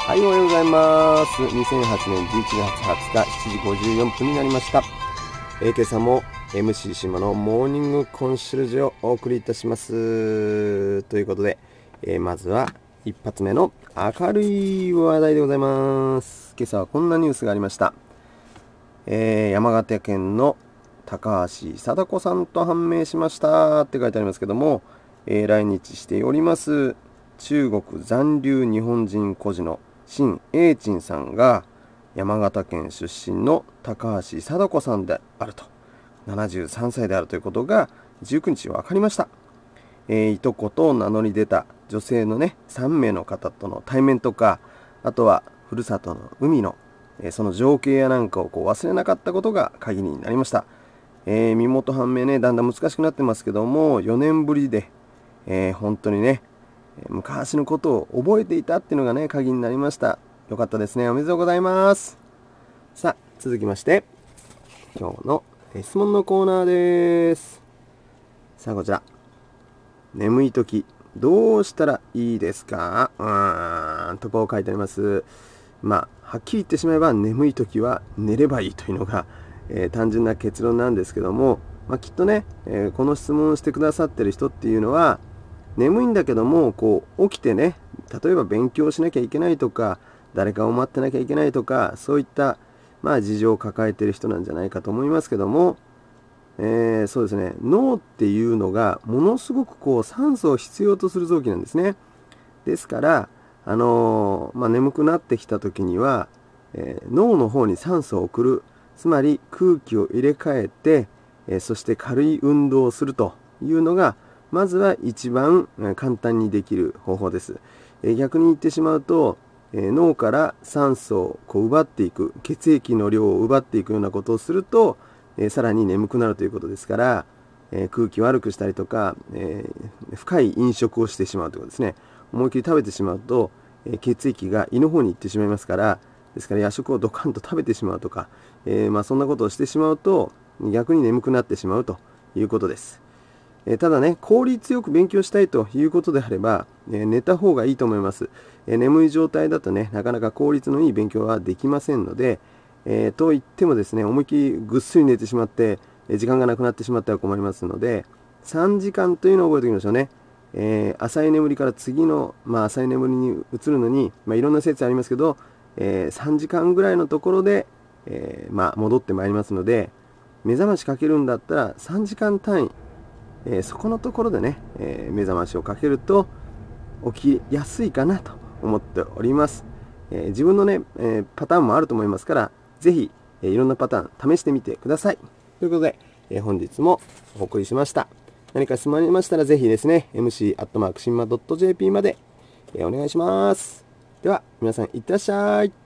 はい、おはようございます。2008年11月20日7時54分になりました。今朝も MC 島のモーニングコンシェルジュをお送りいたします。ということで、まずは一発目の明るい話題でございます。今朝はこんなニュースがありました。山形県の高橋貞子さんと判明しましたって書いてありますけども、来日しております中国残留日本人孤児の陳英珍さんが山形県出身の高橋貞子さんであると、73歳であるということが19日分かりました。いとこと名乗り出た女性のね3名の方との対面とか、あとはふるさとの海のその情景やなんかを忘れなかったことが鍵になりました。身元判明ね、だんだん難しくなってますけども、4年ぶりで、本当にね昔のことを覚えていたっていうのがね鍵になりました。よかったですね。おめでとうございます。さあ、続きまして今日の質問のコーナーです。さあ、こちら、眠い時どうしたらいいですかとこう書いてあります。はっきり言ってしまえば眠い時は寝ればいいというのが、単純な結論なんですけども、きっとね、この質問をしてくださってる人っていうのは眠いんだけども起きてね、例えば勉強しなきゃいけないとか、誰かを待ってなきゃいけないとか、そういった事情を抱えている人なんじゃないかと思いますけども、そうですね、脳っていうのがものすごく酸素を必要とする臓器なんですね。ですから、眠くなってきた時には、脳の方に酸素を送る、つまり空気を入れ替えて、そして軽い運動をするというのがまずは一番簡単にできる方法です。逆に言ってしまうと、脳から酸素を奪っていく、血液の量を奪っていくようなことをすると、さらに眠くなるということですから、空気悪くしたりとか、深い飲食をしてしまうということですね。思いっきり食べてしまうと、血液が胃の方に行ってしまいますから、ですから夜食をドカンと食べてしまうとか、そんなことをしてしまうと逆に眠くなってしまうということです。ただね、効率よく勉強したいということであれば、寝た方がいいと思います。眠い状態だとね、なかなか効率のいい勉強はできませんので、と言ってもですね、思いっきりぐっすり寝てしまって、時間がなくなってしまっては困りますので、3時間というのを覚えておきましょうね。浅い眠りから次の、浅い眠りに移るのに、いろんな説ありますけど、3時間ぐらいのところで、戻ってまいりますので、目覚ましかけるんだったら3時間単位、そこのところでね、目覚ましをかけると起きやすいかなと思っております。自分のね、パターンもあると思いますから、ぜひ、いろんなパターン試してみてください。ということで、本日もお送りしました。何か質問ありましたらぜひですね、mc@shinma.jp まで、お願いします。では皆さんいってらっしゃい。